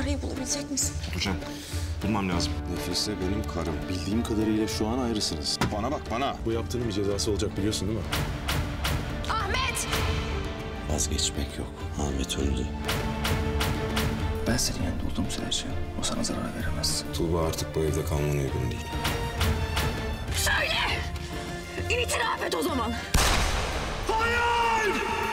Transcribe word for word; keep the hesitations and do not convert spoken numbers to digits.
Çareyi bulabilecek misin? Hocam, bulmam lazım. Nefise benim karım. Bildiğim kadarıyla şu an ayrısınız. Bana bak bana. Bu yaptığının bir cezası olacak biliyorsun değil mi? Ahmet! Vazgeçmek yok. Ahmet öldü. Ben senin yanında olduğum sürece o sana zarar veremez. Tuğba artık bu evde kalmana uygun değil. Söyle! İtiraf et o zaman! Hayır!